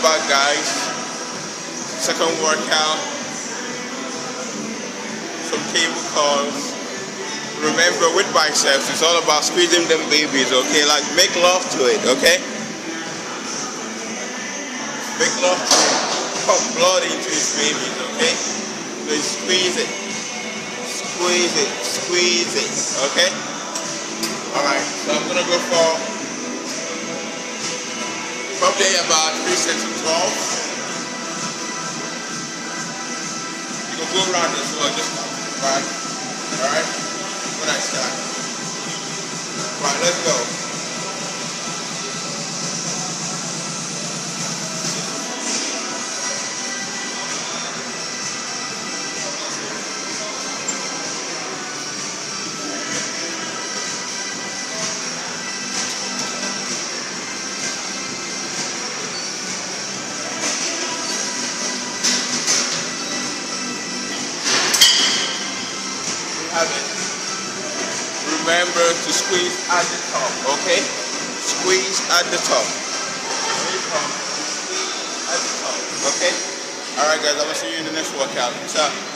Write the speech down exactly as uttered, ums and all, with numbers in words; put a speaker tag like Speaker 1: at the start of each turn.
Speaker 1: back, guys. Second workout. Some cable calls. Remember, with biceps, it's all about squeezing them babies, okay? Like, make love to it, okay? Make love to it. Pump blood into his babies, okay? So squeeze it. Squeeze it. Squeeze it, okay? Alright, so I'm gonna go for probably about three sets of twelve. You can go around as well, just right. Alright? When I start. Right, let's go. We have it. Remember to squeeze at the top, okay? Squeeze at the top. Squeeze at the top, okay? Alright guys, I'm gonna see you in the next workout. Peace out.